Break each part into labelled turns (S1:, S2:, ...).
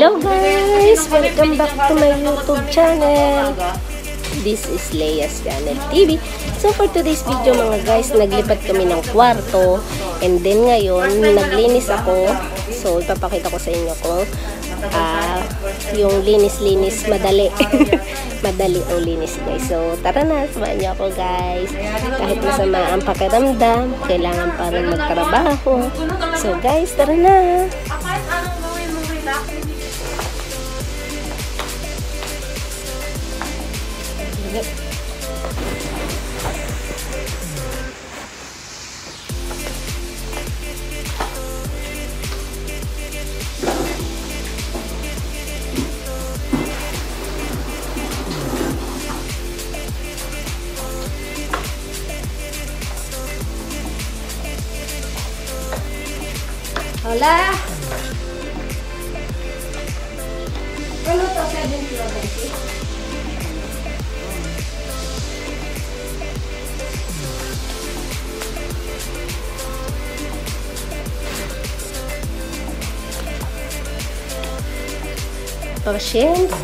S1: Hello guys! Welcome back to my YouTube channel. This is Leia's Channel TV. So for today's video mga guys, naglipat kami ng kwarto. And then ngayon, naglinis ako. So ipapakita ko sa inyo kung yung linis-linis madali. Madali ang linis guys. So tara na, samahan niyo ako guys. Kahit masama ang pakiramdam, kailangan pa rin magtrabaho. So guys, tara na. Hola! Ano to? 7 kilo guys? Patience.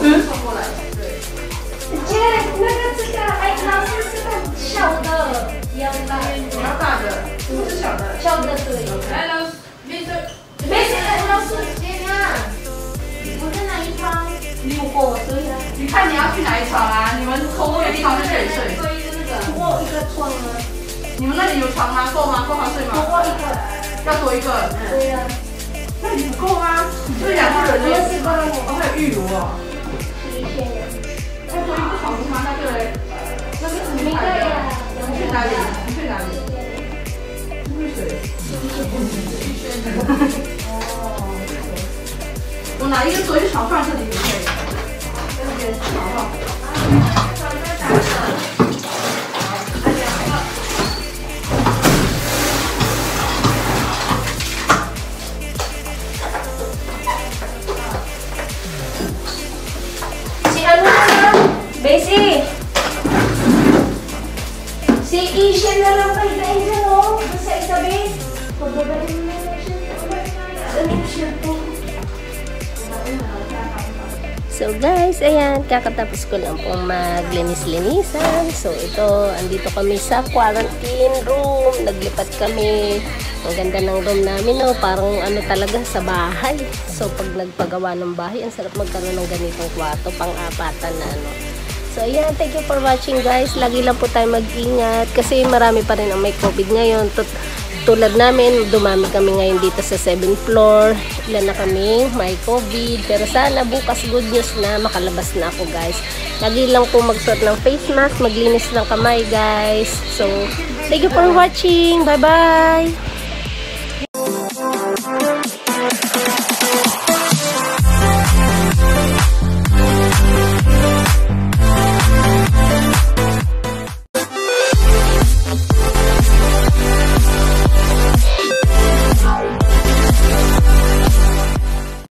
S2: 送过来。对。
S1: 姐，那个这个，哎，老师这个小的，要大，
S2: 你要大的，不是小的。
S1: 小的对。
S2: 来，老师，没事，
S1: 没事，老师，姐啊，我在哪一方？6个，对呀。
S2: 你看你要去哪一床啊？你们空位的地方在这里睡。
S1: 我一个床啊。
S2: 你们那里有床吗？够吗？够好睡吗？
S1: 我一个。
S2: 要多一个。
S1: 对呀。
S2: 那你不够吗？就是2个人的。哦，还有浴炉哦。再多一个床吗？那个嘞？那个是你买的。你去哪里？你去哪里？浴水。我拿一个桌子床放这里就可以了。在这边床放。
S1: Besi! Si Asian na lang kayo na Asian, oh. Basta isabi. Pagbabain mo na siya. Ano siya po? So guys, ayan, kakatapos ko lang pong maglinis-linisan. So ito, andito kami sa quarantine room. Naglipat kami. Ang ganda ng room namin, no? Parang ano talaga sa bahay. So pag nagpagawa ng bahay, ang sarap magkaroon ng ganitong kwarto, pang-apatan na ano. So ayan, thank you for watching guys. Lagi lang po tayo mag-ingat kasi marami pa rin ang may COVID ngayon. Tulad namin, dumami kami ngayon dito sa 7th floor. Ilan na kami may COVID. Pero sana bukas good news na makalabas na ako guys. Lagi lang po magsuot ng face mask, maglinis ng kamay guys. So, thank you for watching. Bye-bye!